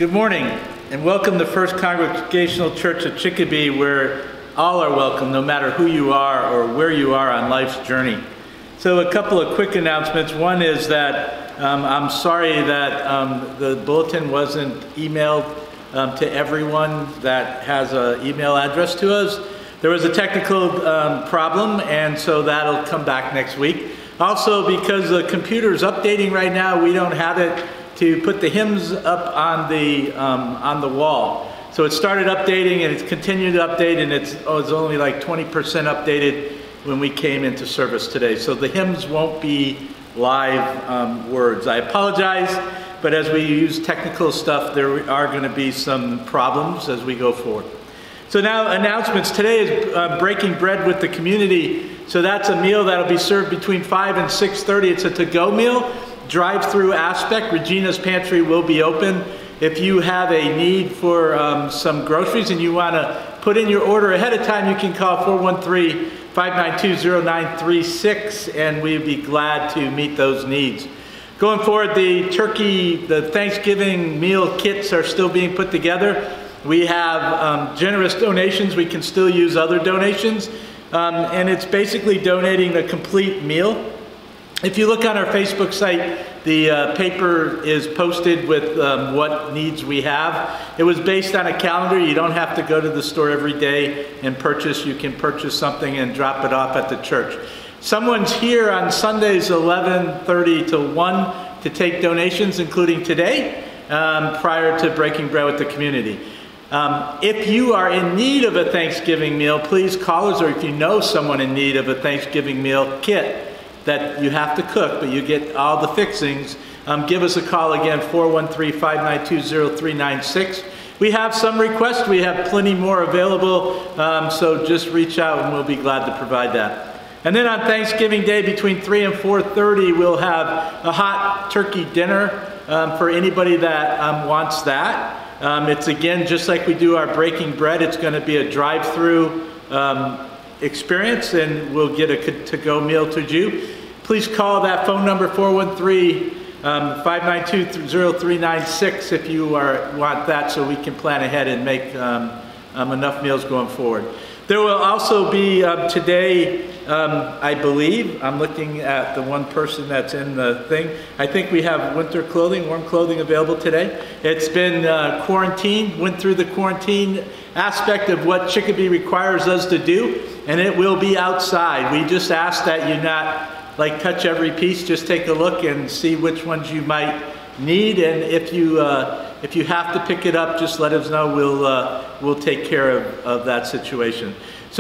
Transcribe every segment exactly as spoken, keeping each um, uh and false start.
Good morning, and welcome to First Congregational Church of Chicopee, where all are welcome, no matter who you are or where you are on life's journey. So a couple of quick announcements. One is that um, I'm sorry that um, the bulletin wasn't emailed um, to everyone that has an email address to us. There was a technical um, problem, and so that'll come back next week. Also, because the computer's updating right now, we don't have it to put the hymns up on the um, on the wall. So it started updating and it's continued to update, and it's, oh, it's only like twenty percent updated when we came into service today. So the hymns won't be live um, words. I apologize, but as we use technical stuff, there are going to be some problems as we go forward. So now announcements. Today is uh, breaking bread with the community. So that's a meal that'll be served between five and six thirty. It's a to-go meal. Drive-through aspect. Regina's Pantry will be open. If you have a need for um, some groceries and you want to put in your order ahead of time, you can call four one three, five nine two, zero nine three six, and we'd be glad to meet those needs. Going forward, the turkey, the Thanksgiving meal kits are still being put together. We have um, generous donations. We can still use other donations, um, and it's basically donating a complete meal. If you look on our Facebook site, the uh, paper is posted with um, what needs we have. It was based on a calendar. You don't have to go to the store every day and purchase. You can purchase something and drop it off at the church. Someone's here on Sundays eleven thirty to one to take donations, including today, um, prior to breaking bread with the community. Um, if you are in need of a Thanksgiving meal, please call us, or if you know someone in need of a Thanksgiving meal kit that you have to cook, but you get all the fixings, um, give us a call again, four one three, five nine two, zero three nine six. We have some requests. We have plenty more available, um, so just reach out and we'll be glad to provide that. And then on Thanksgiving Day between three and four thirty, we'll have a hot turkey dinner um, for anybody that um, wants that. Um, it's again, just like we do our breaking bread, it's going to be a drive-through um, experience, and we'll get a to-go meal to you. Please call that phone number, four one three, five nine two, zero three nine six, if you are, want that, so we can plan ahead and make um, um, enough meals going forward. There will also be um, today, um, I believe, I'm looking at the one person that's in the thing, I think we have winter clothing, warm clothing available today. It's been uh, quarantined, went through the quarantine aspect of what Chicopee requires us to do, and it will be outside. We just ask that you not like touch every piece, just take a look and see which ones you might need, and if you uh, if you have to pick it up, just let us know. We'll uh, we'll take care of, of that situation.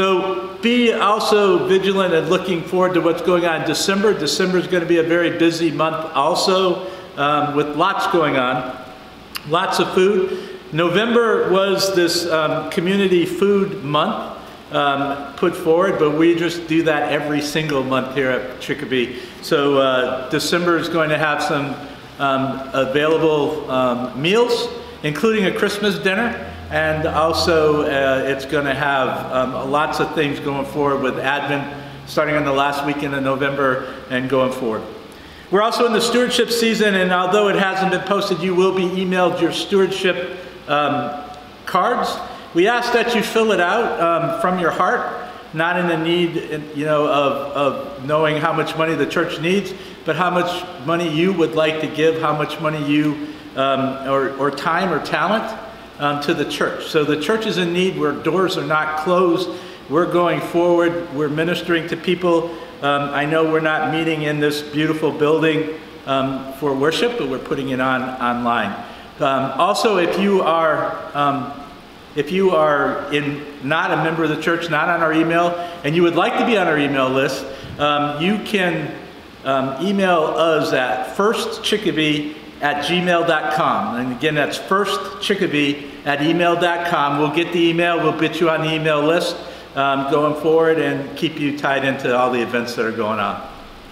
So be also vigilant and looking forward to what's going on in December. December is going to be a very busy month also, um, with lots going on, lots of food. November was this um, community food month um, put forward, but we just do that every single month here at Chicopee. So uh, December is going to have some um, available um, meals, including a Christmas dinner, and also uh, it's going to have um, lots of things going forward with Advent, starting on the last weekend of November and going forward. We're also in the stewardship season, and although it hasn't been posted, you will be emailed your stewardship Um, cards. We ask that you fill it out um, from your heart, not in the need, you know, of, of knowing how much money the church needs, but how much money you would like to give, how much money you, um, or, or time or talent um, to the church. So the church is in need, where doors are not closed. We're going forward. We're ministering to people. Um, I know we're not meeting in this beautiful building um, for worship, but we're putting it on online. Um, also, if you are um, if you are in not a member of the church, not on our email, and you would like to be on our email list, um, you can um, email us at first chicopee at gmail dot com. And again, that's first chicopee at email dot com. We'll get the email. We'll put you on the email list um, going forward and keep you tied into all the events that are going on.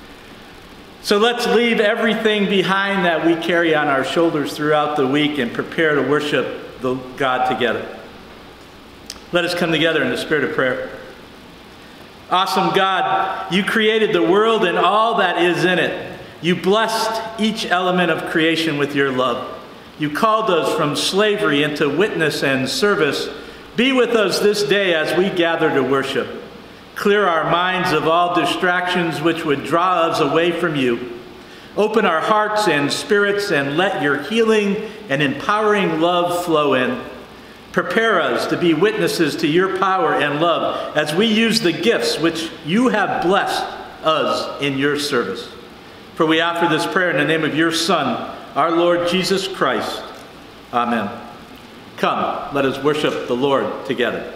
So let's leave everything behind that we carry on our shoulders throughout the week and prepare to worship the God together. Let us come together in the spirit of prayer. Awesome God, you created the world and all that is in it. You blessed each element of creation with your love. You called us from slavery into witness and service. Be with us this day as we gather to worship. Clear our minds of all distractions which would draw us away from you. Open our hearts and spirits and let your healing and empowering love flow in. Prepare us to be witnesses to your power and love as we use the gifts which you have blessed us in your service. For we offer this prayer in the name of your Son, our Lord Jesus Christ. Amen. Come, let us worship the Lord together.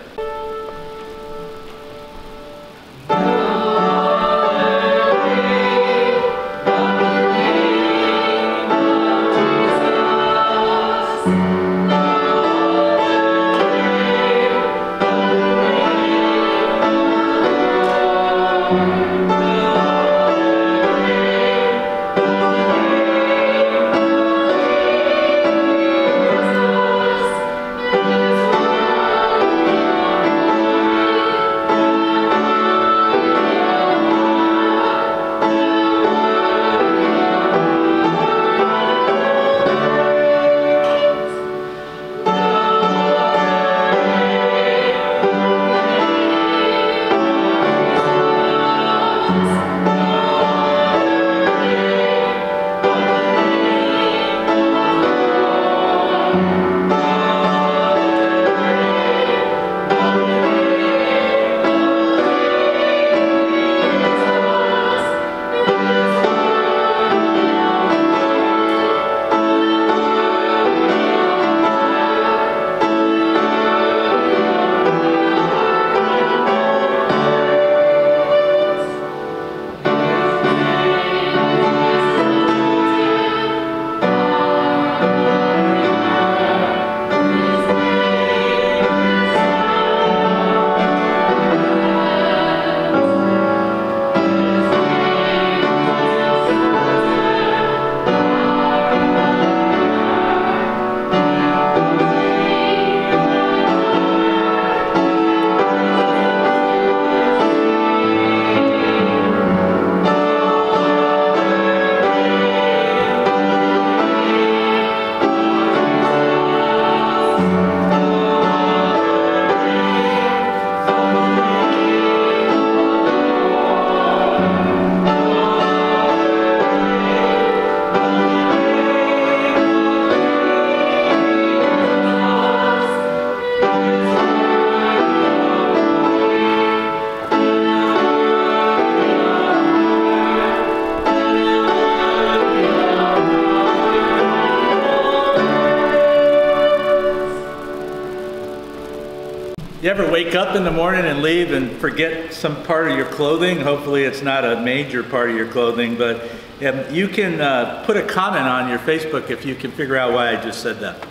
You ever wake up in the morning and leave and forget some part of your clothing? Hopefully it's not a major part of your clothing, but um, you can uh, put a comment on your Facebook if you can figure out why I just said that.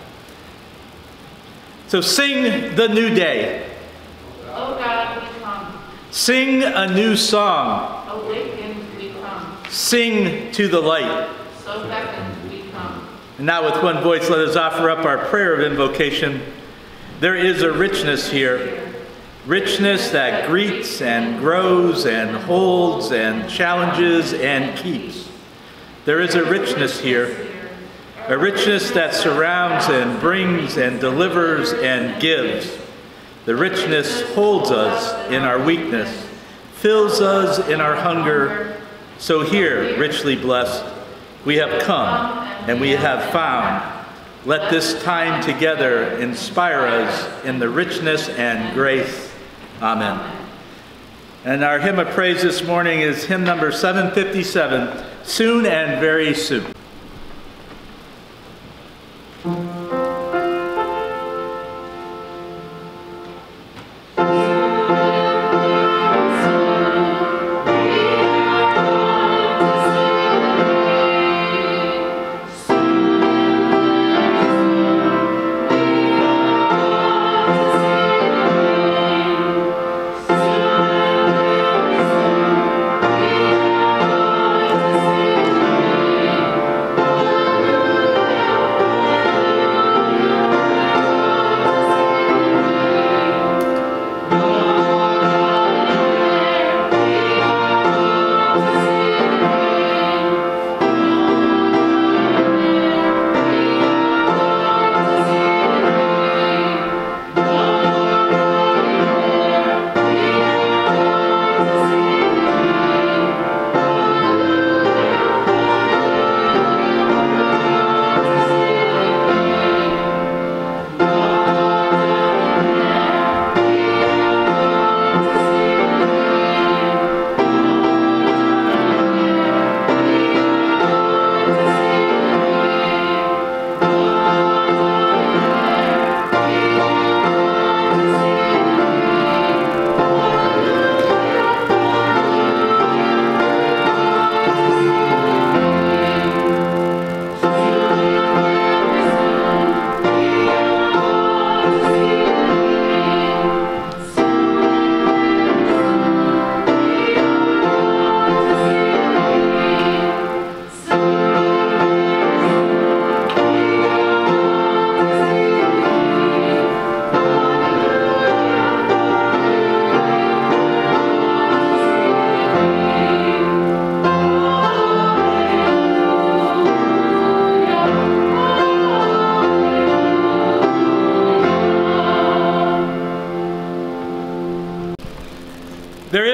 So sing the new day. Oh God, we come. Sing a new song. Awakened we come. Sing to the light. So beckoned we come. And now with one voice, let us offer up our prayer of invocation. There is a richness here, richness that greets and grows and holds and challenges and keeps. There is a richness here, a richness that surrounds and brings and delivers and gives. The richness holds us in our weakness, fills us in our hunger. So here, richly blessed, we have come and we have found. Let this time together inspire us in the richness and grace. Amen. And our hymn of praise this morning is hymn number seven fifty-seven, Soon and Very Soon.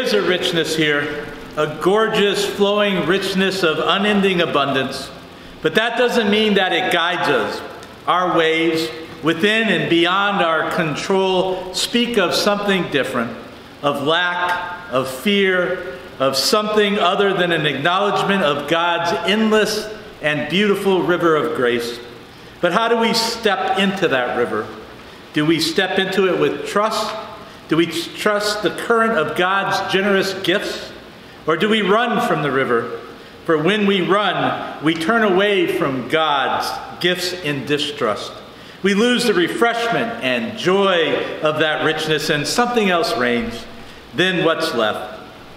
is a richness here, a gorgeous, flowing richness of unending abundance. But that doesn't mean that it guides us. Our ways, within and beyond our control, speak of something different, of lack, of fear, of something other than an acknowledgement of God's endless and beautiful river of grace. But how do we step into that river? Do we step into it with trust? Do we trust the current of God's generous gifts? Or do we run from the river? For when we run, we turn away from God's gifts in distrust. We lose the refreshment and joy of that richness, and something else reigns. Then what's left?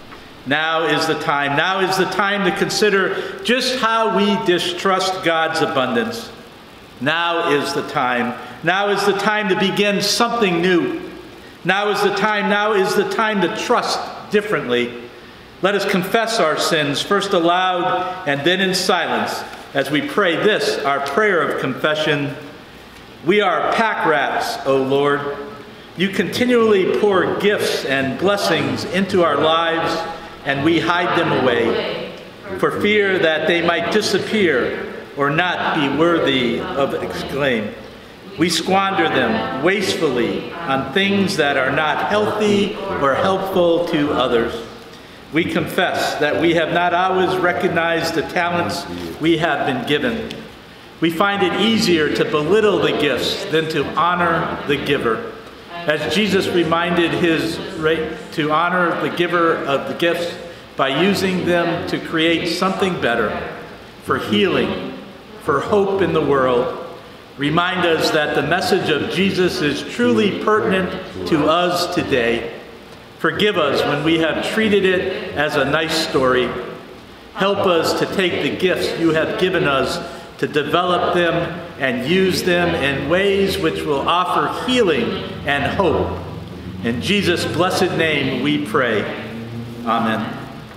Now is the time. Now is the time to consider just how we distrust God's abundance. Now is the time. Now is the time to begin something new. Now is the time. Now is the time to trust differently. Let us confess our sins, first aloud and then in silence, as we pray this, our prayer of confession. We are pack rats, O Lord. You continually pour gifts and blessings into our lives, and we hide them away, for fear that they might disappear or not be worthy of exclaim. We squander them wastefully on things that are not healthy or helpful to others. We confess that we have not always recognized the talents we have been given. We find it easier to belittle the gifts than to honor the giver. As Jesus reminded his to honor the giver of the gifts by using them to create something better, for healing, for hope in the world. Remind us that the message of Jesus is truly pertinent to us today. Forgive us when we have treated it as a nice story. Help us to take the gifts you have given us, to develop them and use them in ways which will offer healing and hope. In Jesus' blessed name we pray. Amen.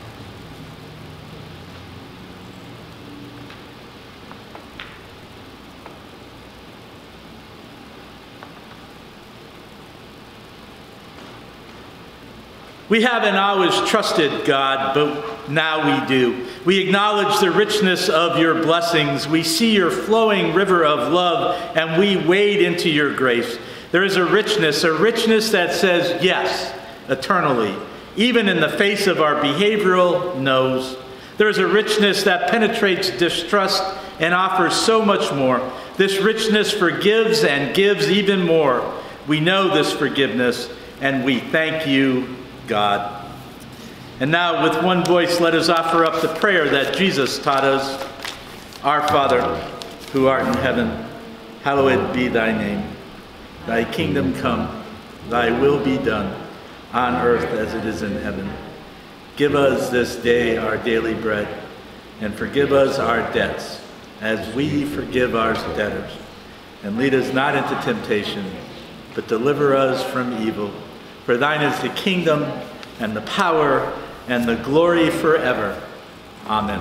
We haven't always trusted God, but now we do. We acknowledge the richness of your blessings. We see your flowing river of love, and we wade into your grace. There is a richness, a richness that says yes, eternally, even in the face of our behavioral no's. There is a richness that penetrates distrust and offers so much more. This richness forgives and gives even more. We know this forgiveness, and we thank you, God. And now with one voice, let us offer up the prayer that Jesus taught us. Our Father, who art in heaven, hallowed be thy name. Thy kingdom come, thy will be done, on earth as it is in heaven. Give us this day our daily bread, and forgive us our debts, as we forgive our debtors. And lead us not into temptation, but deliver us from evil. For thine is the kingdom, and the power, and the glory forever. Amen.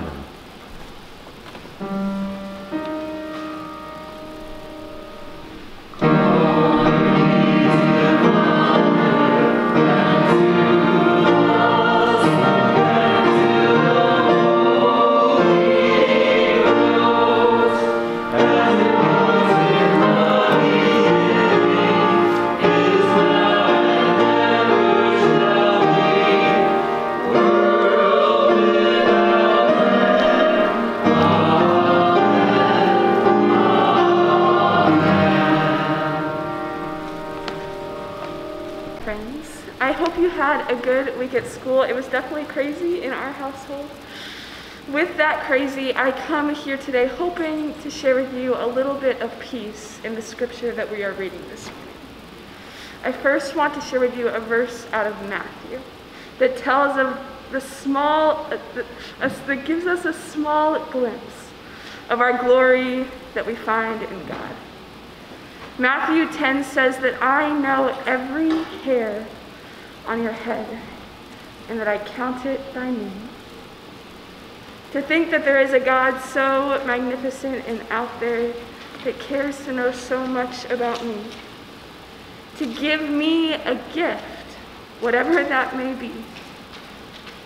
A good week at school. It was definitely crazy in our household. With that crazy, I come here today hoping to share with you a little bit of peace in the scripture that we are reading this morning. I first want to share with you a verse out of Matthew that tells of the small, uh, the, uh, that gives us a small glimpse of our glory that we find in God. Matthew ten says that I know every hair on your head, and that I count it by name. To think that there is a God so magnificent and out there that cares to know so much about me, to give me a gift, whatever that may be,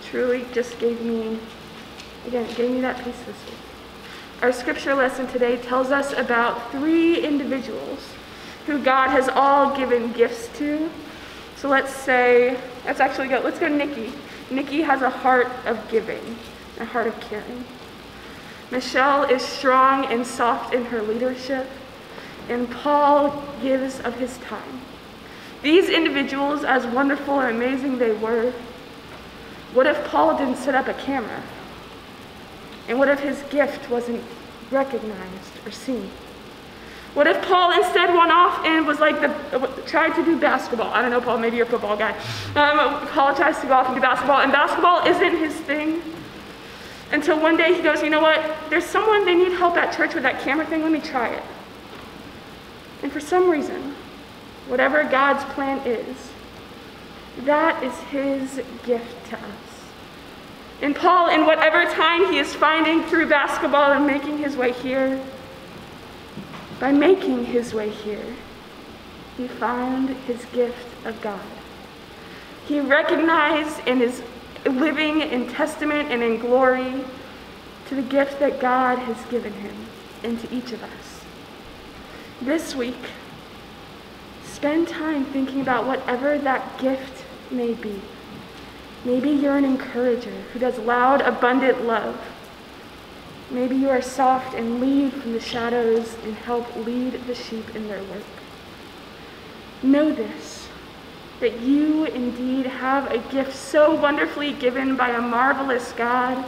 truly just gave me, again, gave me that peace this week. Our scripture lesson today tells us about three individuals who God has all given gifts to. So let's say, let's actually go, let's go Nikki. Nikki has a heart of giving, a heart of caring. Michelle is strong and soft in her leadership, and Paul gives of his time. These individuals, as wonderful and amazing they were, what if Paul didn't set up a camera? And what if his gift wasn't recognized or seen? What if Paul instead went off and was like the, tried to do basketball? I don't know, Paul, maybe you're a football guy. Um, Paul tries to go off and do basketball, and basketball isn't his thing. Until one day he goes, you know what? There's someone, they need help at church with that camera thing, let me try it. And for some reason, whatever God's plan is, that is his gift to us. And Paul, in whatever time he is finding through basketball and making his way here, by making his way here, he found his gift of God. He recognized and is living in testament and in glory to the gift that God has given him and to each of us. This week, spend time thinking about whatever that gift may be. Maybe you're an encourager who does loud, abundant love. Maybe you are soft and lead from the shadows and help lead the sheep in their work. Know this, that you indeed have a gift so wonderfully given by a marvelous God.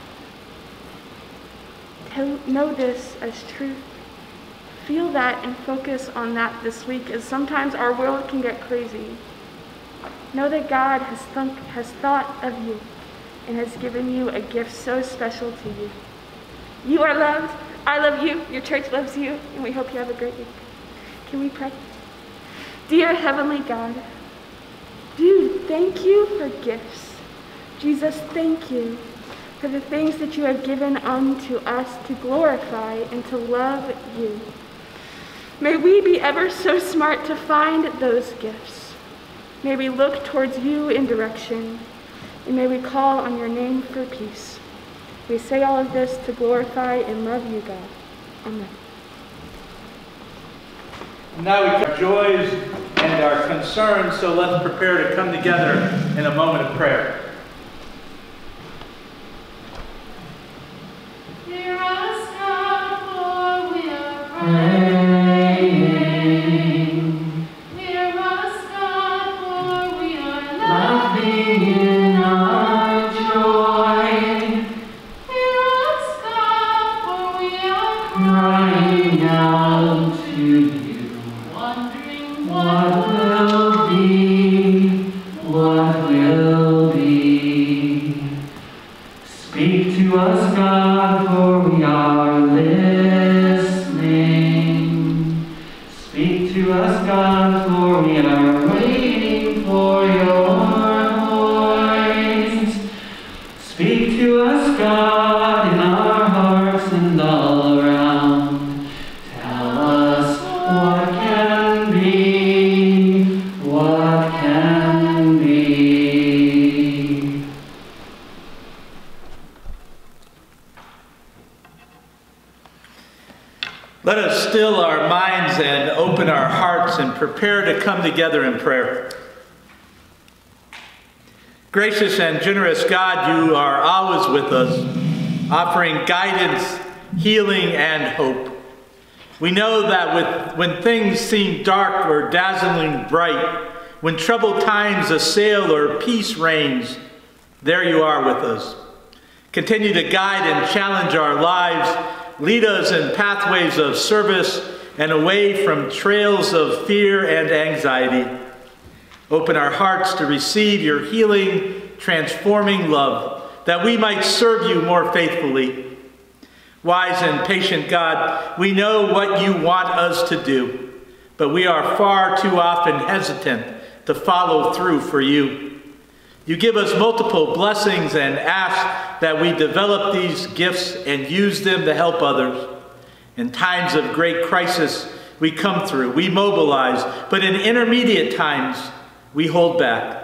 Know this as truth. Feel that and focus on that this week, as sometimes our world can get crazy. Know that God has, thunk, has thought of you and has given you a gift so special to you. You are loved. I love you. Your church loves you. And we hope you have a great week. Can we pray? Dear Heavenly God, dude, thank you for gifts. Jesus, thank you for the things that you have given unto us to glorify and to love you. May we be ever so smart to find those gifts. May we look towards you in direction, and may we call on your name for peace. We say all of this to glorify and love you, God. Amen. Now we have our joys and our concerns, so let's prepare to come together in a moment of prayer. Hear us, God, for we are praying. Hear us, God, for we are laughing in our joy. Hear us, God, for we are crying out to you, wondering what will be, what will be. Speak to us, God, for we are listening. Speak to us, God, for we are waiting for your voice. Speak to us, God, in our hearts and all around. Tell us what can be, what can be. Let us still our minds and open our hearts and prepare to come together in prayer. Gracious and generous God, you are always with us, offering guidance, healing, and hope. We know that with, when things seem dark or dazzling bright, when troubled times assail or peace reigns, there you are with us. Continue to guide and challenge our lives. Lead us in pathways of service and away from trails of fear and anxiety. Open our hearts to receive your healing, transforming love, that we might serve you more faithfully. Wise and patient God, we know what you want us to do, but we are far too often hesitant to follow through for you. You give us multiple blessings and ask that we develop these gifts and use them to help others. In times of great crisis, we come through, we mobilize, but in intermediate times, we hold back.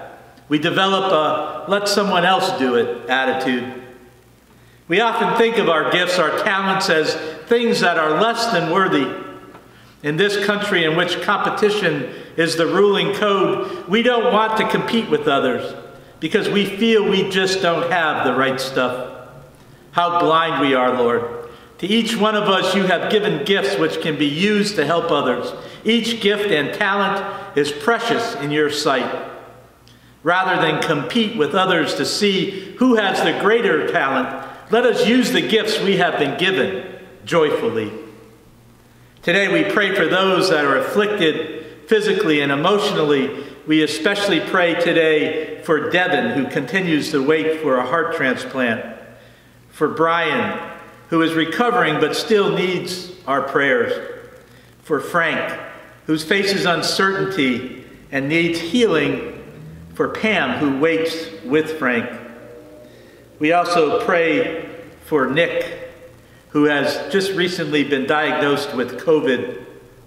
We develop a let someone else do it attitude. We often think of our gifts, our talents, as things that are less than worthy. In this country in which competition is the ruling code, we don't want to compete with others because we feel we just don't have the right stuff. How blind we are, Lord. To each one of us, you have given gifts which can be used to help others. Each gift and talent is precious in your sight. Rather than compete with others to see who has the greater talent, let us use the gifts we have been given joyfully. Today we pray for those that are afflicted physically and emotionally. We especially pray today for Devin, who continues to wait for a heart transplant. For Brian, who is recovering but still needs our prayers. For Frank, who faces uncertainty and needs healing. For Pam, who waits with Frank. We also pray for Nick, who has just recently been diagnosed with COVID.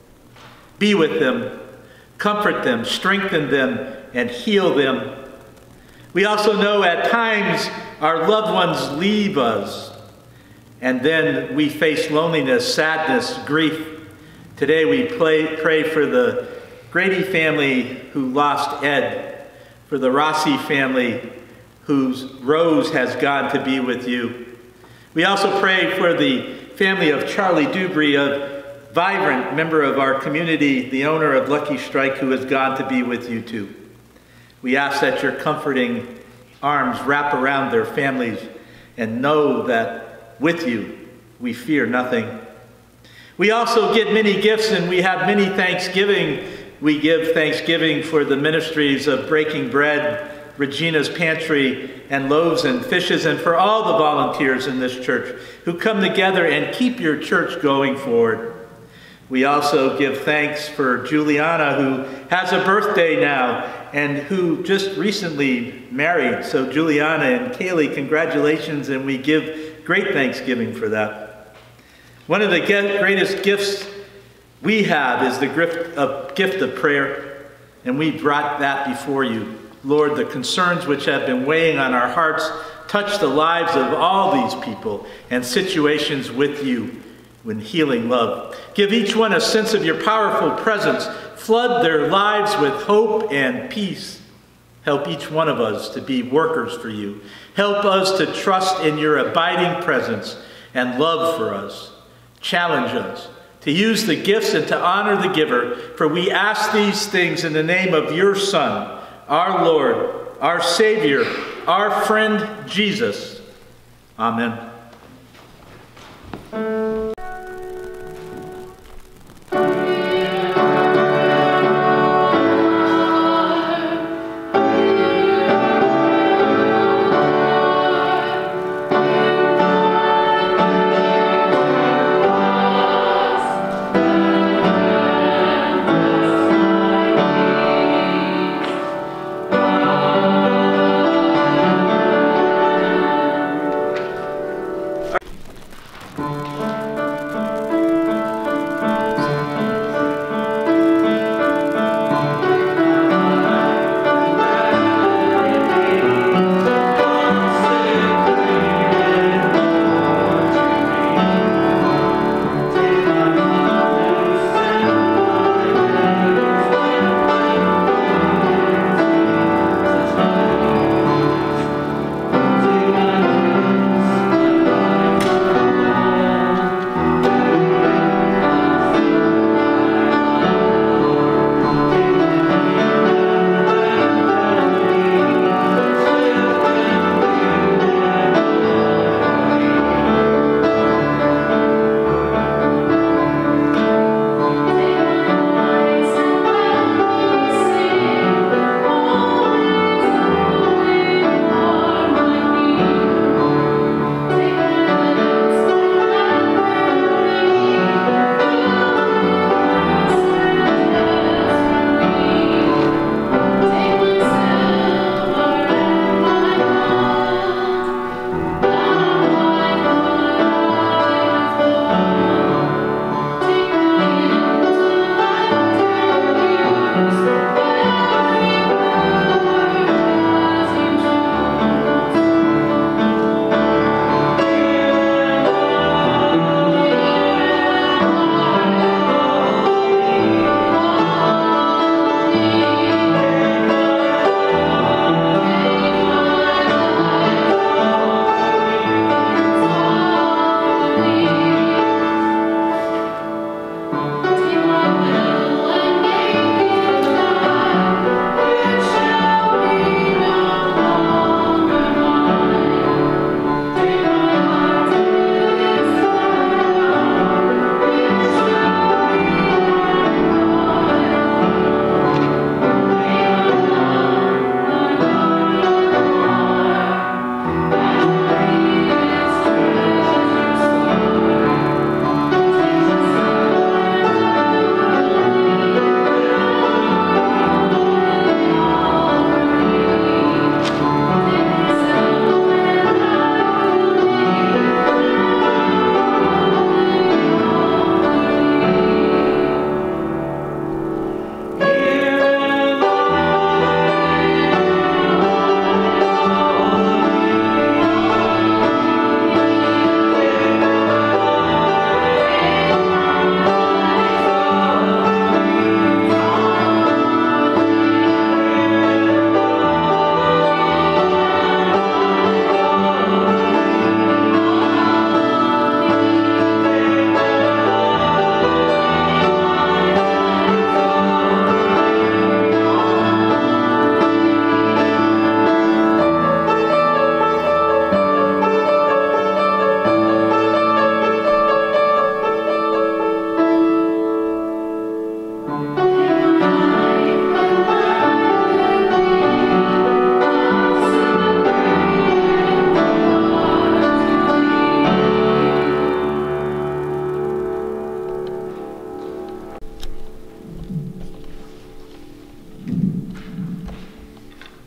Be with them, comfort them, strengthen them, and heal them. We also know at times our loved ones leave us, and then we face loneliness, sadness, grief. Today we pray, pray for the Grady family who lost Ed, for the Rossi family whose Rose has gone to be with you. We also pray for the family of Charlie Dubry, a vibrant member of our community, the owner of Lucky Strike, who has gone to be with you too. We ask that your comforting arms wrap around their families and know that with you we fear nothing. We also get many gifts and we have many thanksgiving. We give thanksgiving for the ministries of Breaking Bread, Regina's Pantry, and Loaves and Fishes, and for all the volunteers in this church who come together and keep your church going forward. We also give thanks for Juliana, who has a birthday now and who just recently married. So Juliana and Kaylee, congratulations, and we give great thanksgiving for that. One of the greatest gifts we have is the gift of, gift of prayer, and we brought that before you. Lord, the concerns which have been weighing on our hearts touch the lives of all these people and situations with you in healing love. Give each one a sense of your powerful presence. Flood their lives with hope and peace. Help each one of us to be workers for you. Help us to trust in your abiding presence and love for us. Challenge us to use the gifts and to honor the giver, for we ask these things in the name of your Son, our Lord, our Savior, our friend Jesus. Amen.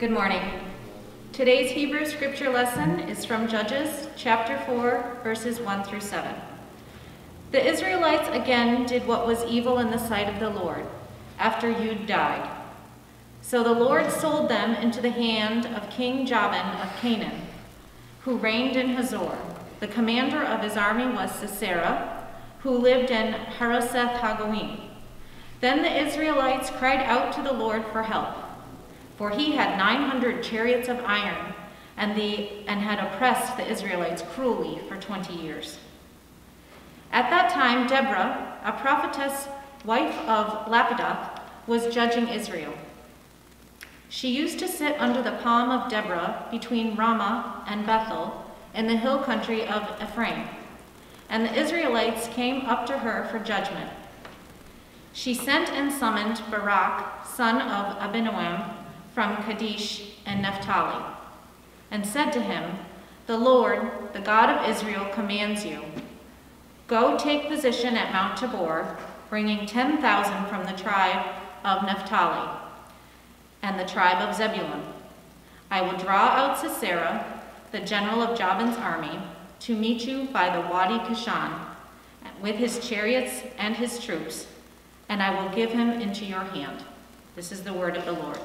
Good morning. Today's Hebrew scripture lesson is from Judges chapter four, verses one through seven. The Israelites again did what was evil in the sight of the Lord, after Ehud died. So the Lord sold them into the hand of King Jabin of Canaan, who reigned in Hazor. The commander of his army was Sisera, who lived in Harosheth Hagoyim. Then the Israelites cried out to the Lord for help, for he had nine hundred chariots of iron, and, the, and had oppressed the Israelites cruelly for twenty years. At that time, Deborah, a prophetess, wife of Lapidoth, was judging Israel. She used to sit under the palm of Deborah between Ramah and Bethel in the hill country of Ephraim, and the Israelites came up to her for judgment. She sent and summoned Barak, son of Abinoam, from Kadesh and Naphtali, and said to him, "The Lord, the God of Israel, commands you, go take position at Mount Tabor, bringing ten thousand from the tribe of Naphtali and the tribe of Zebulun. I will draw out Sisera, the general of Jabin's army, to meet you by the Wadi Kishon, with his chariots and his troops, and I will give him into your hand." This is the word of the Lord.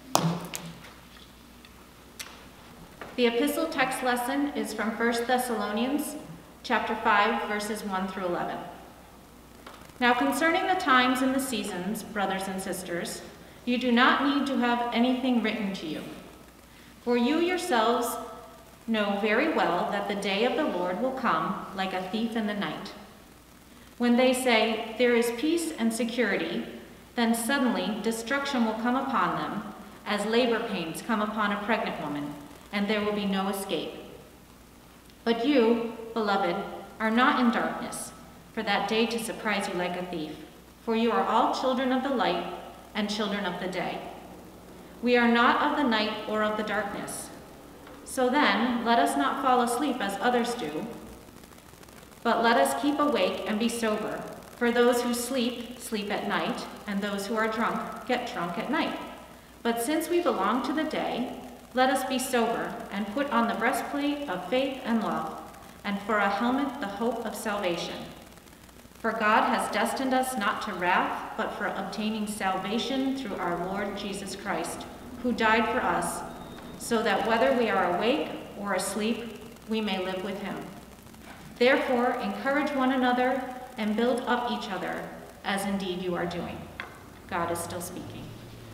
The epistle text lesson is from First Thessalonians chapter five, verses one through eleven. Now concerning the times and the seasons, brothers and sisters, you do not need to have anything written to you. For you yourselves know very well that the day of the Lord will come like a thief in the night. When they say, "There is peace and security," then suddenly destruction will come upon them, as labor pains come upon a pregnant woman, and there will be no escape. But you, beloved, are not in darkness, for that day to surprise you like a thief. For you are all children of the light and children of the day. We are not of the night or of the darkness. So then, let us not fall asleep as others do, but let us keep awake and be sober. For those who sleep, sleep at night, and those who are drunk, get drunk at night. But since we belong to the day, let us be sober and put on the breastplate of faith and love, and for a helmet the hope of salvation. For God has destined us not to wrath, but for obtaining salvation through our Lord Jesus Christ, who died for us, so that whether we are awake or asleep, we may live with him. Therefore, encourage one another and build up each other, as indeed you are doing. God is still speaking.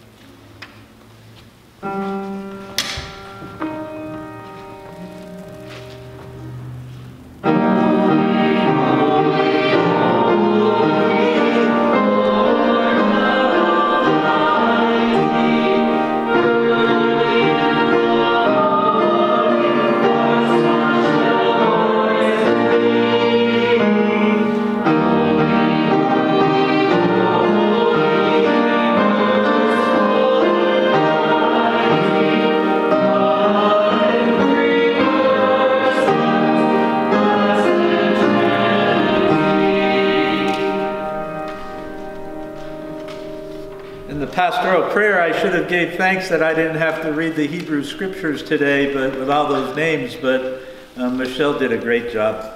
Pastoral prayer, I should have gave thanks that I didn't have to read the Hebrew scriptures today, but with all those names, but um, Michelle did a great job.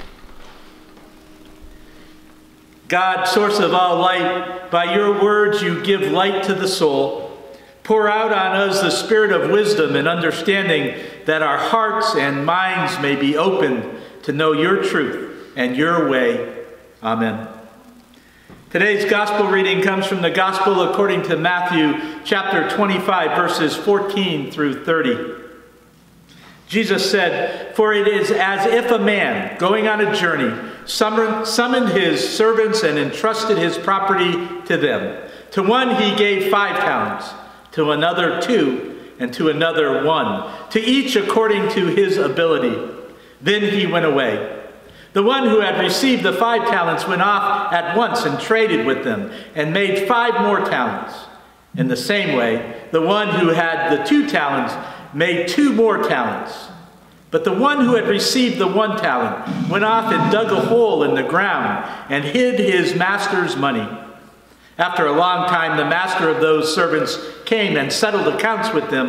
God, source of all light, by your words you give light to the soul. Pour out on us the spirit of wisdom and understanding, that our hearts and minds may be opened to know your truth and your way. Amen. Today's gospel reading comes from the gospel according to Matthew chapter twenty-five, verses fourteen through thirty. Jesus said, "For it is as if a man going on a journey summoned his servants and entrusted his property to them. To one he gave five talents, to another two, and to another one, to each according to his ability. Then he went away. The one who had received the five talents went off at once and traded with them, and made five more talents. In the same way, the one who had the two talents made two more talents. But the one who had received the one talent went off and dug a hole in the ground and hid his master's money. After a long time, the master of those servants came and settled accounts with them.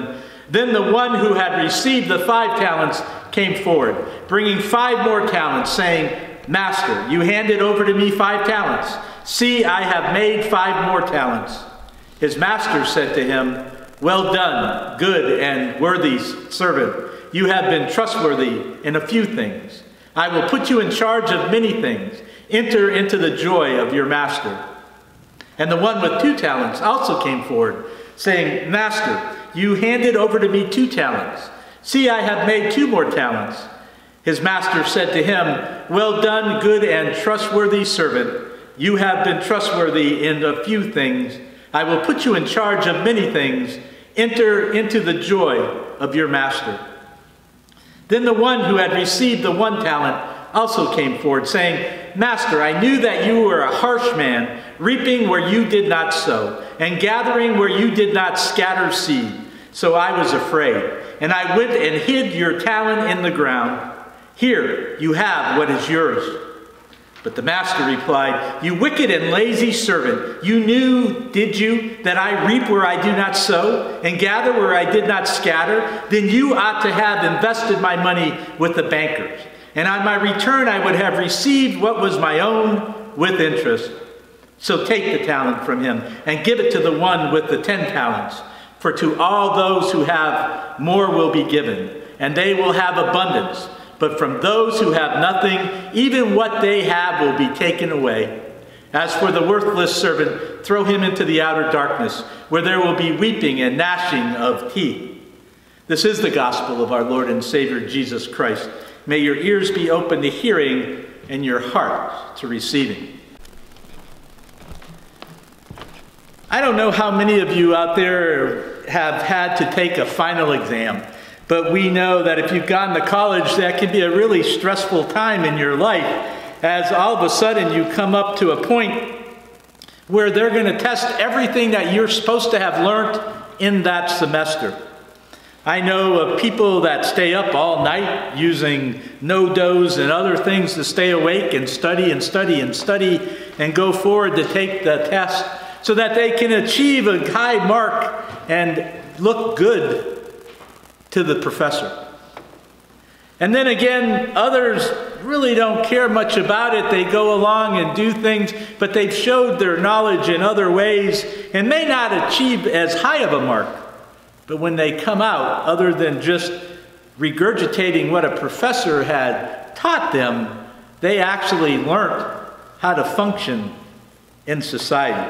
Then the one who had received the five talents came forward, bringing five more talents, saying, Master, you handed over to me five talents. See, I have made five more talents. His master said to him, Well done, good and worthy servant. You have been trustworthy in a few things. I will put you in charge of many things. Enter into the joy of your master. And the one with two talents also came forward, saying, Master, you handed over to me two talents. See, I have made two more talents. His master said to him, Well done, good and trustworthy servant. You have been trustworthy in a few things. I will put you in charge of many things. Enter into the joy of your master. Then the one who had received the one talent also came forward, saying, Master, I knew that you were a harsh man, reaping where you did not sow, and gathering where you did not scatter seed. So I was afraid, and I went and hid your talent in the ground. Here, you have what is yours. But the master replied, You wicked and lazy servant, you knew, did you, that I reap where I do not sow, and gather where I did not scatter? Then you ought to have invested my money with the bankers, and on my return I would have received what was my own with interest. So take the talent from him, and give it to the one with the ten talents. For to all those who have, more will be given, and they will have abundance. But from those who have nothing, even what they have will be taken away. As for the worthless servant, throw him into the outer darkness, where there will be weeping and gnashing of teeth. This is the gospel of our Lord and Savior Jesus Christ. May your ears be open to hearing and your heart to receiving. I don't know how many of you out there have had to take a final exam. But we know that if you've gone to college, that can be a really stressful time in your life, as all of a sudden you come up to a point where they're going to test everything that you're supposed to have learned in that semester. I know of people that stay up all night using no-dos and other things to stay awake and study and study and study and go forward to take the test so that they can achieve a high mark and look good to the professor. And then again, others really don't care much about it. They go along and do things, but they've showed their knowledge in other ways and may not achieve as high of a mark. But when they come out, other than just regurgitating what a professor had taught them, they actually learned how to function in society.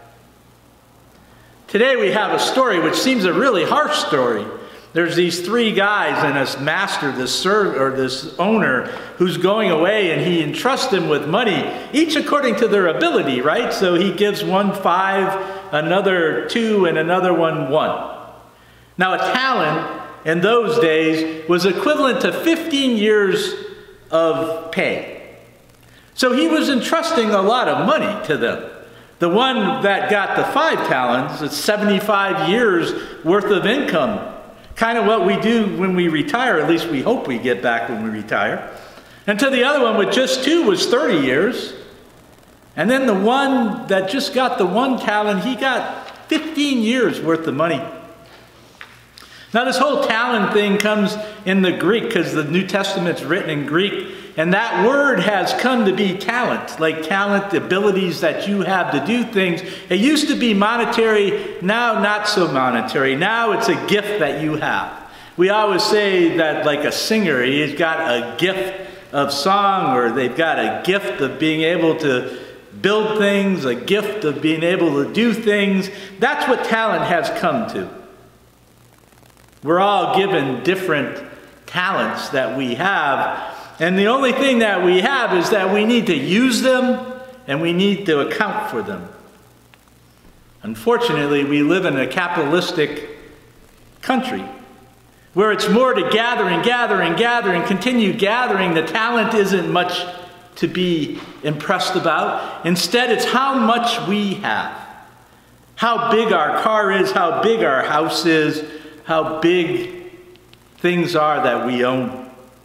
Today we have a story which seems a really harsh story. There's these three guys and this master, this serv or this owner, who's going away, and he entrusts them with money, each according to their ability, right? So he gives one five, another two, and another one one. Now a talent in those days was equivalent to fifteen years of pay. So he was entrusting a lot of money to them. The one that got the five talents, it's seventy-five years worth of income. Kind of what we do when we retire, at least we hope we get back when we retire. And to the other one with just two was thirty years. And then the one that just got the one talent, he got fifteen years worth of money. Now this whole talent thing comes in the Greek because the New Testament's written in Greek. And that word has come to be talent, like talent, abilities that you have to do things. It used to be monetary, now not so monetary. Now it's a gift that you have. We always say that like a singer, he's got a gift of song, or they've got a gift of being able to build things, a gift of being able to do things. That's what talent has come to. We're all given different talents that we have. And the only thing that we have is that we need to use them and we need to account for them. Unfortunately, we live in a capitalistic country where it's more to gather and gather and gather and continue gathering. The talent isn't much to be impressed about. Instead, it's how much we have. How big our car is, how big our house is, how big things are that we own.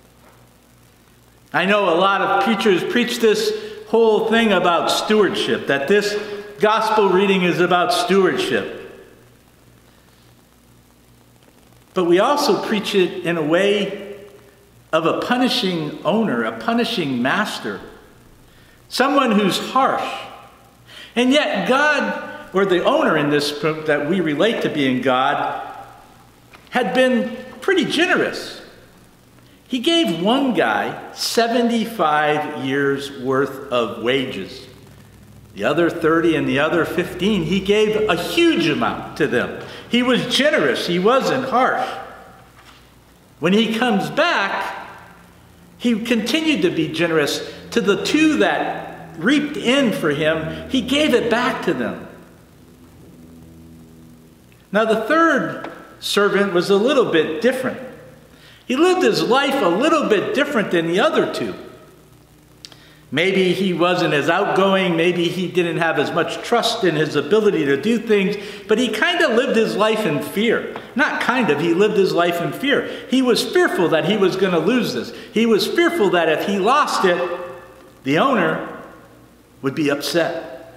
I know a lot of preachers preach this whole thing about stewardship, that this gospel reading is about stewardship. but we also preach it in a way of a punishing owner, a punishing master, someone who's harsh. And yet God, or the owner in this that we relate to being God, had been pretty generous. He gave one guy seventy-five years worth of wages. The other thirty and the other fifteen, he gave a huge amount to them. He was generous. He wasn't harsh. When he comes back, he continued to be generous. To the two that reaped in for him, he gave it back to them. Now the third servant was a little bit different. He lived his life a little bit different than the other two. Maybe he wasn't as outgoing, maybe he didn't have as much trust in his ability to do things, but he kind of lived his life in fear. Not kind of, he lived his life in fear. He was fearful that he was going to lose this. He was fearful that if he lost it, the owner would be upset.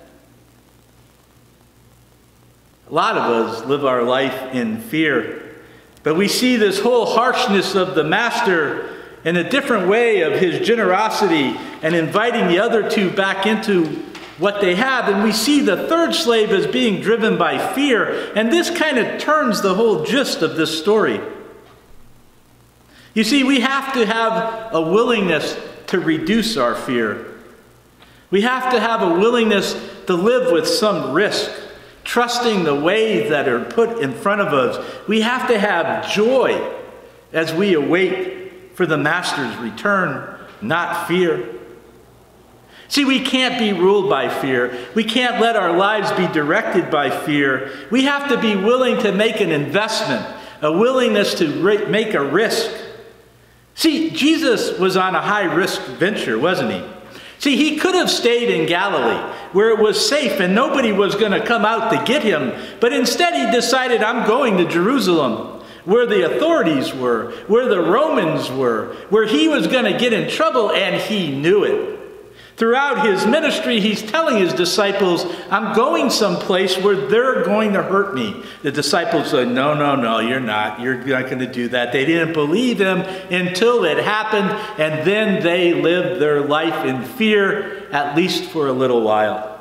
A lot of us live our life in fear. But we see this whole harshness of the master in a different way of his generosity and inviting the other two back into what they have. And we see the third slave as being driven by fear. And this kind of turns the whole gist of this story. You see, we have to have a willingness to reduce our fear. We have to have a willingness to live with some risk, trusting the ways that are put in front of us. We have to have joy as we await for the master's return, not fear. See, we can't be ruled by fear. We can't let our lives be directed by fear. We have to be willing to make an investment, a willingness to make a risk. See, Jesus was on a high-risk venture, wasn't he? See, he could have stayed in Galilee, where it was safe and nobody was going to come out to get him. But instead he decided, I'm going to Jerusalem, where the authorities were, where the Romans were, where he was going to get in trouble, and he knew it. Throughout his ministry, he's telling his disciples, I'm going someplace where they're going to hurt me. The disciples said, no, no, no, you're not. You're not going to do that. They didn't believe him until it happened, and then they lived their life in fear, at least for a little while.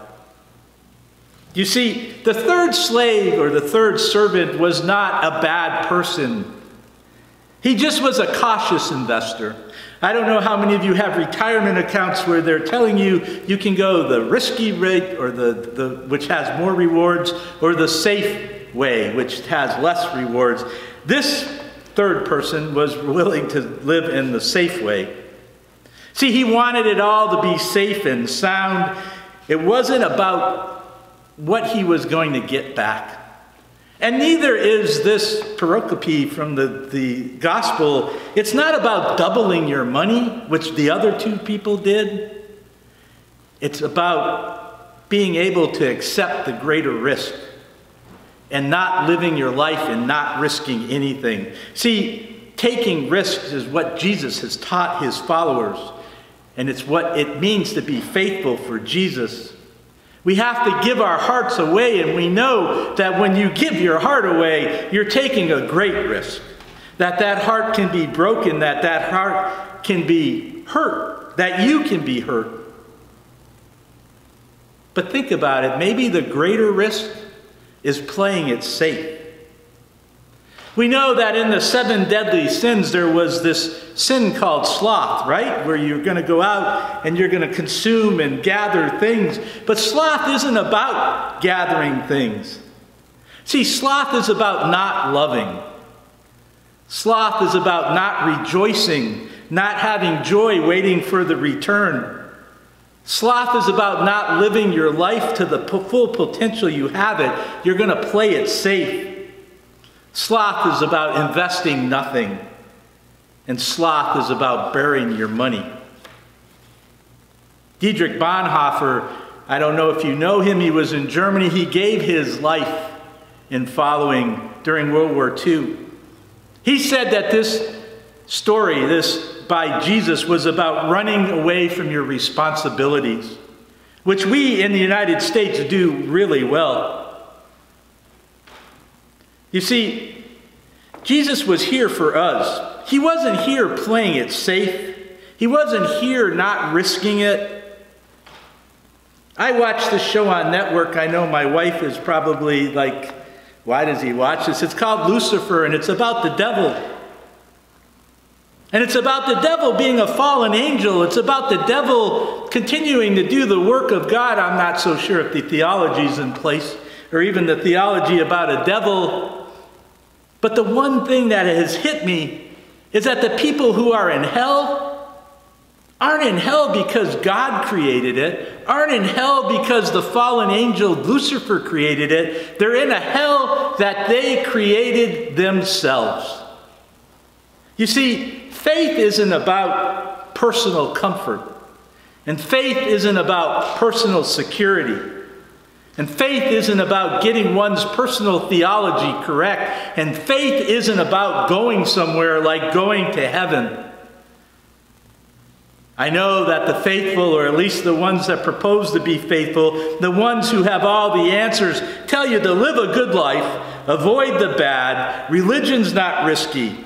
You see, the third slave or the third servant was not a bad person. He just was a cautious investor. I don't know how many of you have retirement accounts where they're telling you you can go the risky rate, or the, the which has more rewards, or the safe way, which has less rewards. This third person was willing to live in the safe way. See, he wanted it all to be safe and sound. It wasn't about what he was going to get back. And neither is this pericope from the, the gospel. It's not about doubling your money, which the other two people did. It's about being able to accept the greater risk and not living your life and not risking anything. See, taking risks is what Jesus has taught his followers, and it's what it means to be faithful for Jesus. We have to give our hearts away, and we know that when you give your heart away, you're taking a great risk. That that heart can be broken, that that heart can be hurt, that you can be hurt. But think about it, maybe the greater risk is playing it safe. We know that in the seven deadly sins, there was this sin called sloth, right? Where you're going to go out and you're going to consume and gather things. But sloth isn't about gathering things. See, sloth is about not loving. Sloth is about not rejoicing, not having joy, waiting for the return. Sloth is about not living your life to the full potential you have it. You're going to play it safe. Sloth is about investing nothing, and sloth is about burying your money. Dietrich Bonhoeffer, I don't know if you know him, he was in Germany. He gave his life in following during World War Two. He said that this story, this by Jesus, was about running away from your responsibilities, which we in the United States do really well. You see, Jesus was here for us. He wasn't here playing it safe. He wasn't here not risking it. I watch this show on network. I know my wife is probably like, why does he watch this? It's called Lucifer, and it's about the devil. And it's about the devil being a fallen angel. It's about the devil continuing to do the work of God. I'm not so sure if the theology's in place, or even the theology about a devil. But the one thing that has hit me is that the people who are in hell aren't in hell because God created it, aren't in hell because the fallen angel Lucifer created it. They're in a hell that they created themselves. You see, faith isn't about personal comfort, and faith isn't about personal security. And faith isn't about getting one's personal theology correct. And faith isn't about going somewhere like going to heaven. I know that the faithful, or at least the ones that propose to be faithful, the ones who have all the answers, tell you to live a good life, avoid the bad, religion's not risky.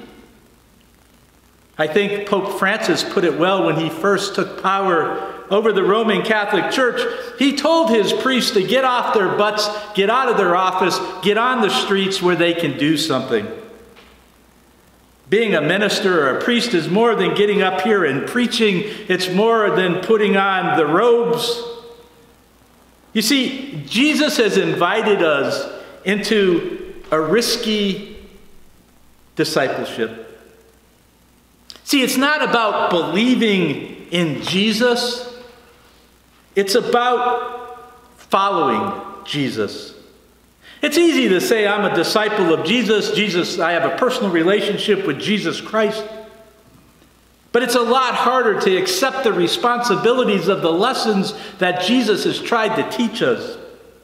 I think Pope Francis put it well when he first took power over the Roman Catholic Church. He told his priests to get off their butts, get out of their office, get on the streets where they can do something. Being a minister or a priest is more than getting up here and preaching. It's more than putting on the robes. You see, Jesus has invited us into a risky discipleship. See, it's not about believing in Jesus. It's about following Jesus. It's easy to say I'm a disciple of Jesus. Jesus, I have a personal relationship with Jesus Christ. But it's a lot harder to accept the responsibilities of the lessons that Jesus has tried to teach us.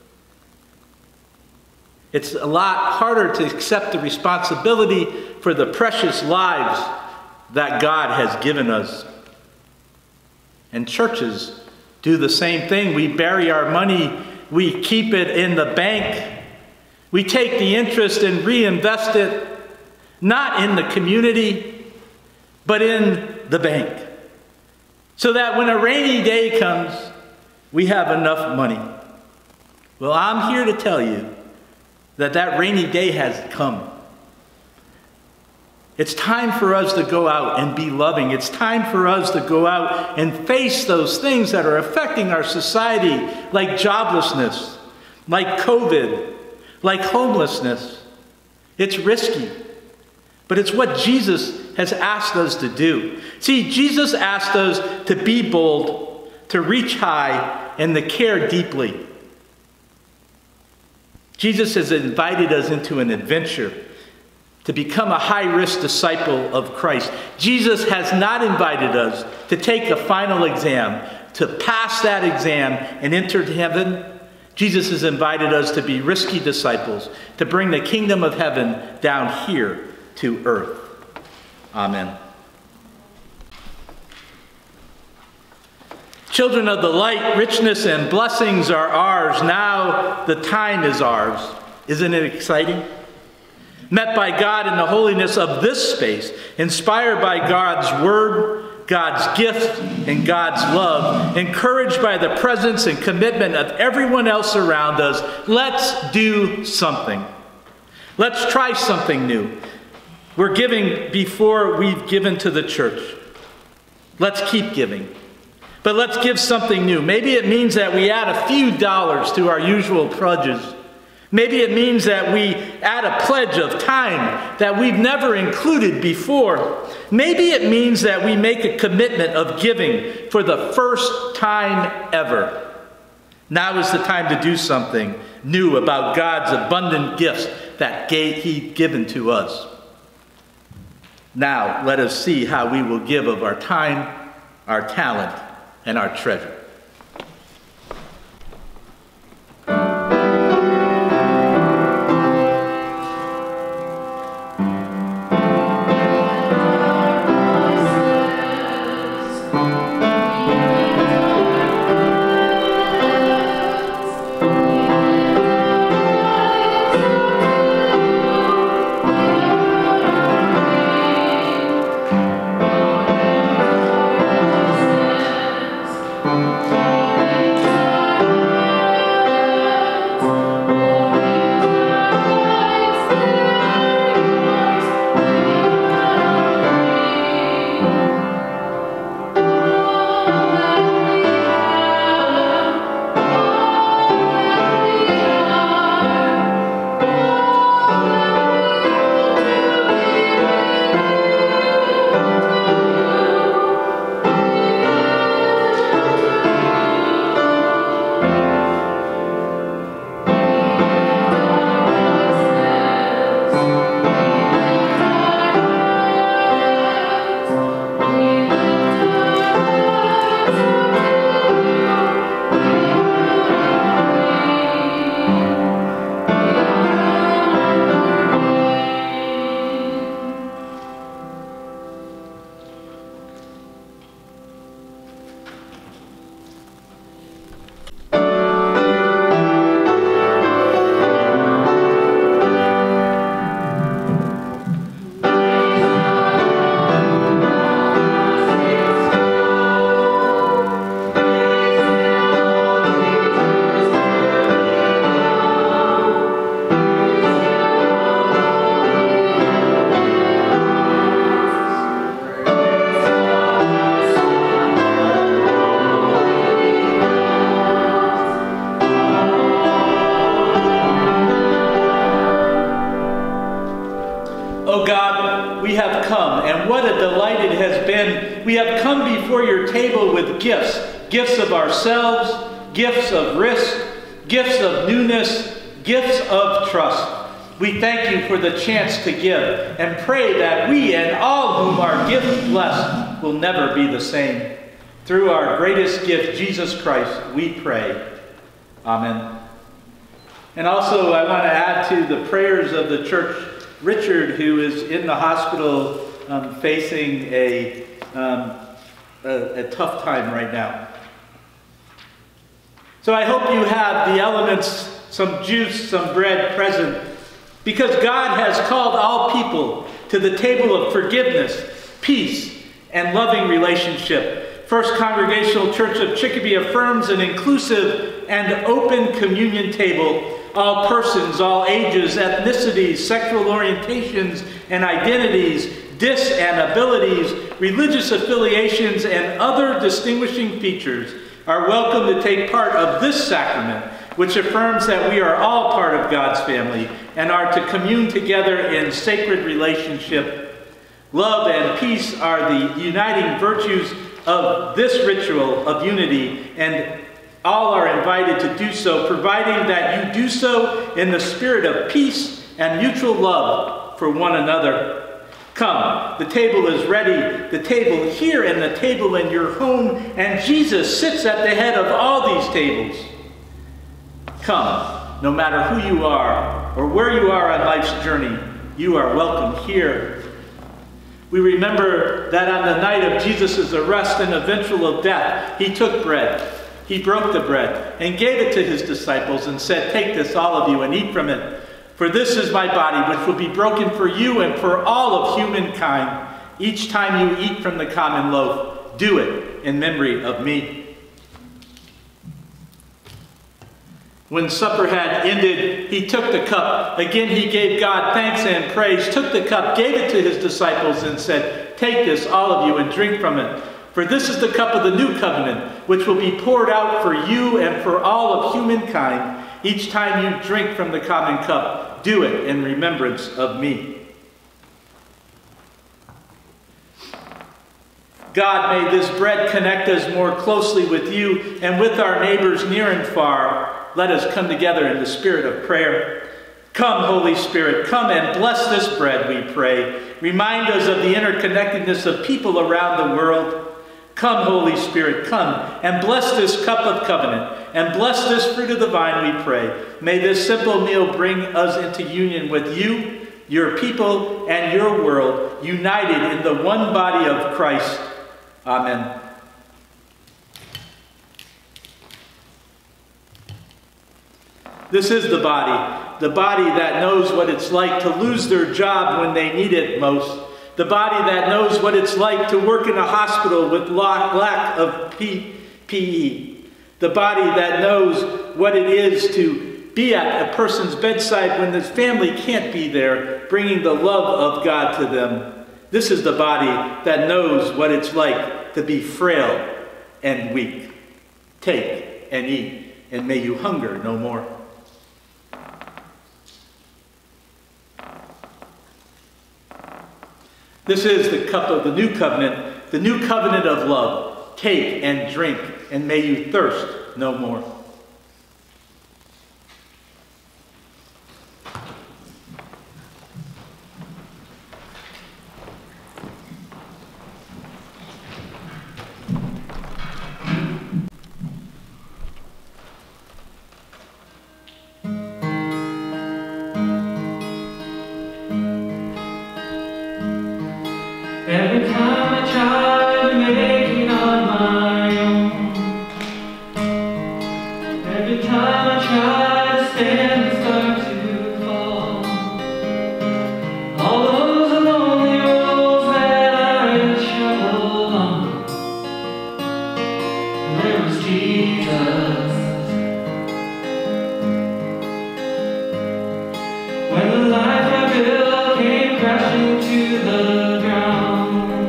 It's a lot harder to accept the responsibility for the precious lives that God has given us. And churches do the same thing. We bury our money. We keep it in the bank. We take the interest and reinvest it, not in the community, but in the bank. So that when a rainy day comes, we have enough money. Well, I'm here to tell you that that rainy day has come. It's time for us to go out and be loving. It's time for us to go out and face those things that are affecting our society, like joblessness, like COVID, like homelessness. It's risky, but it's what Jesus has asked us to do. See, Jesus asked us to be bold, to reach high, and to care deeply. Jesus has invited us into an adventure to become a high-risk disciple of Christ. Jesus has not invited us to take a final exam, to pass that exam and enter heaven. Jesus has invited us to be risky disciples, to bring the kingdom of heaven down here to earth. Amen. Children of the light, richness and blessings are ours. Now the time is ours. Isn't it exciting? Met by God in the holiness of this space, inspired by God's word, God's gift, and God's love, encouraged by the presence and commitment of everyone else around us, let's do something. Let's try something new. We're giving before we've given to the church. Let's keep giving. But let's give something new. Maybe it means that we add a few dollars to our usual pledges. Maybe it means that we add a pledge of time that we've never included before. Maybe it means that we make a commitment of giving for the first time ever. Now is the time to do something new about God's abundant gifts that He's given to us. Now, let us see how we will give of our time, our talent, and our treasure. Thank you. what a delight it has been. We have come before your table with gifts, gifts of ourselves, gifts of risk, gifts of newness, gifts of trust. We thank you for the chance to give and pray that we and all whom our gift bless will never be the same. Through our greatest gift, Jesus Christ, we pray. Amen. And also I want to add to the prayers of the church, Richard, who is in the hospital um, facing a, um, a, a tough time right now. So I hope you have the elements, some juice, some bread present, because God has called all people to the table of forgiveness, peace, and loving relationship. First Congregational Church of Chicopee affirms an inclusive and open communion table. All persons, all ages, ethnicities, sexual orientations and identities, dis and abilities, religious affiliations, and other distinguishing features are welcome to take part of this sacrament, which affirms that we are all part of God's family and are to commune together in sacred relationship. Love and peace are the uniting virtues of this ritual of unity, and all are invited to do so, providing that you do so in the spirit of peace and mutual love for one another. Come, the table is ready, the table here and the table in your home, and Jesus sits at the head of all these tables. Come, no matter who you are or where you are on life's journey, you are welcome here. We remember that on the night of Jesus' arrest and eventual death, he took bread. He broke the bread and gave it to his disciples and said, "Take this, all of you, and eat from it. For this is my body, which will be broken for you and for all of humankind. Each time you eat from the common loaf, do it in memory of me." When supper had ended, he took the cup. Again he gave God thanks and praise, took the cup, gave it to his disciples, and said, "Take this, all of you, and drink from it. For this is the cup of the new covenant, which will be poured out for you and for all of humankind. Each time you drink from the common cup, do it in remembrance of me." God, may this bread connect us more closely with you and with our neighbors near and far. Let us come together in the spirit of prayer. Come, Holy Spirit, come and bless this bread, we pray. Remind us of the interconnectedness of people around the world. Come, Holy Spirit, come and bless this cup of covenant and bless this fruit of the vine, we pray. May this simple meal bring us into union with you, your people, and your world, united in the one body of Christ. Amen. This is the body, the body that knows what it's like to lose their job when they need it most. The body that knows what it's like to work in a hospital with lack of P P E. The body that knows what it is to be at a person's bedside when the family can't be there, bringing the love of God to them. This is the body that knows what it's like to be frail and weak. Take and eat, and may you hunger no more. This is the cup of the new covenant, the new covenant of love. Take and drink, and may you thirst no more. Every time I try to make it on my own, every time I try to stand and start to fall, all those lonely roads that I traveled on, there was Jesus. When the life I built came crashing to the ground,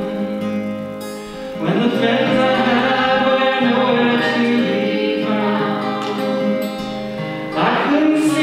when the friends I had were nowhere to be found, I couldn't see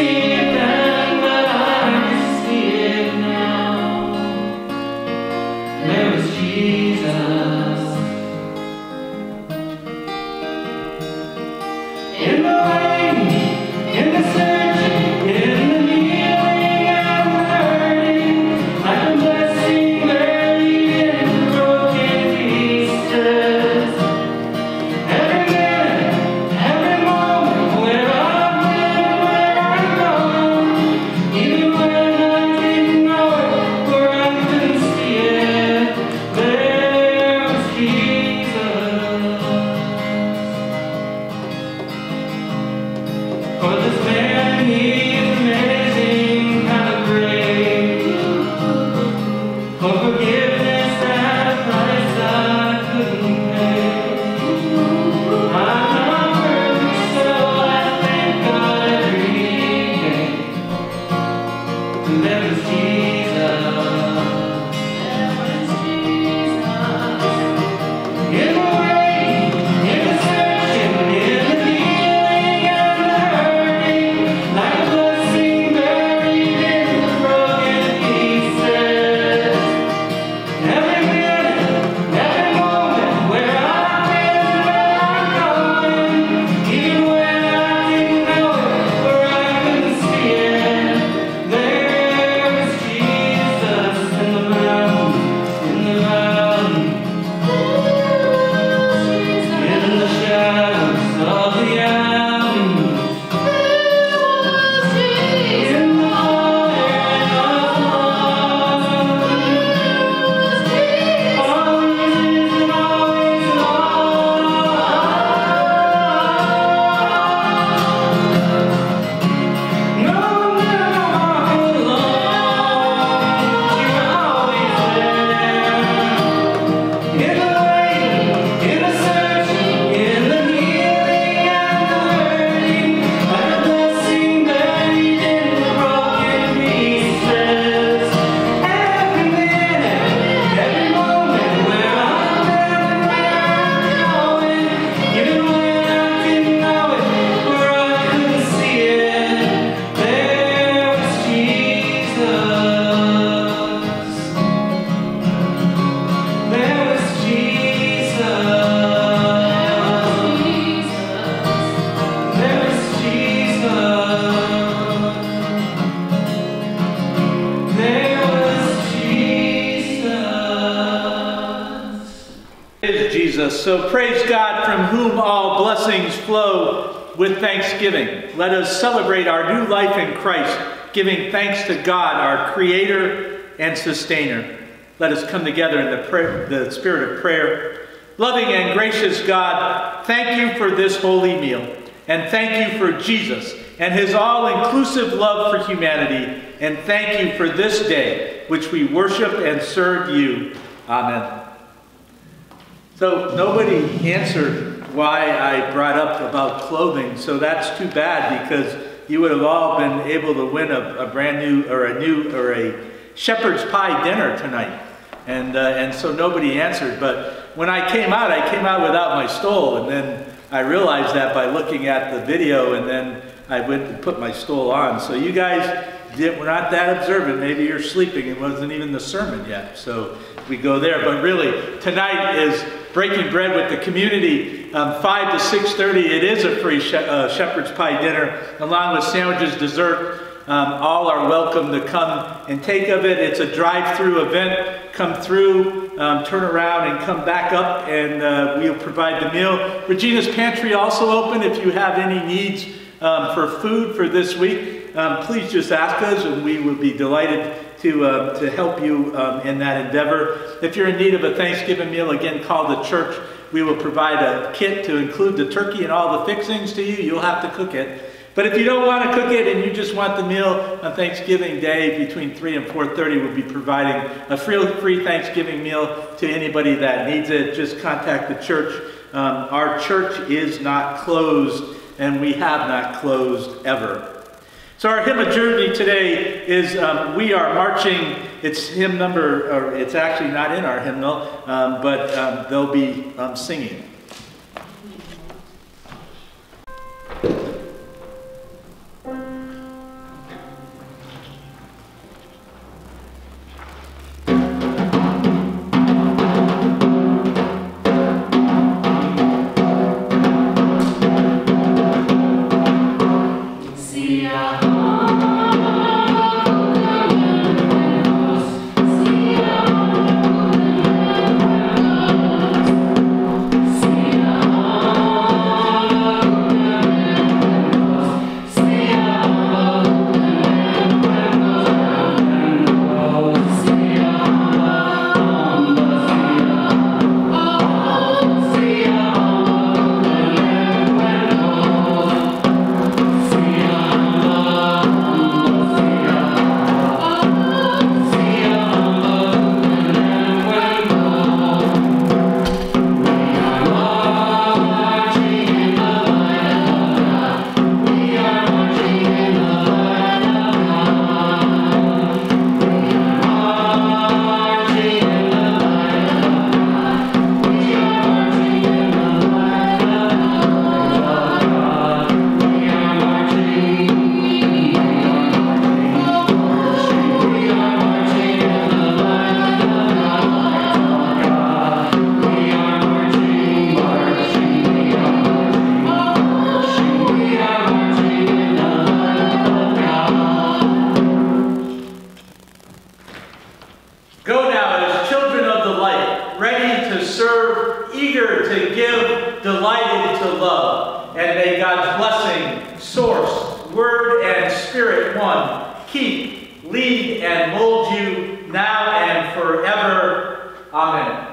Jesus. So praise God, from whom all blessings flow, with thanksgiving. Let us celebrate our new life in Christ, giving thanks to God, our Creator and Sustainer. Let us come together in the, prayer, the spirit of prayer. Loving and gracious God, thank you for this holy meal, and thank you for Jesus and his all-inclusive love for humanity, and thank you for this day, which we worship and serve you. Amen. So nobody answered why I brought up about clothing, so that's too bad, because you would have all been able to win a, a brand new, or a new, or a shepherd's pie dinner tonight. And, uh, and so nobody answered, but when I came out, I came out without my stole, and then I realized that by looking at the video, and then I went and put my stole on. So you guys did, were not that observant. Maybe you're sleeping. It wasn't even the sermon yet. So we go there. But really, tonight is breaking bread with the community. Um, five to six thirty, it is a free she uh, shepherd's pie dinner, along with sandwiches, dessert. Um, all are welcome to come and take of it. It's a drive-through event. Come through, um, turn around, and come back up, and uh, we'll provide the meal. Regina's Pantry also open. If you have any needs um, for food for this week, um, please just ask us, and we will be delighted to, uh, to help you um, in that endeavor. If you're in need of a Thanksgiving meal, again, call the church. We will provide a kit to include the turkey and all the fixings to you. You'll have to cook it. But if you don't want to cook it and you just want the meal on Thanksgiving Day between three and four thirty, we'll be providing a free, free Thanksgiving meal to anybody that needs it. Just contact the church. Um, our church is not closed, and we have not closed ever. So our hymn of journey today is um, We Are Marching. It's hymn number, or it's actually not in our hymnal, um, but um, they'll be um, singing. Keep, lead, and mold you now and forever. Amen.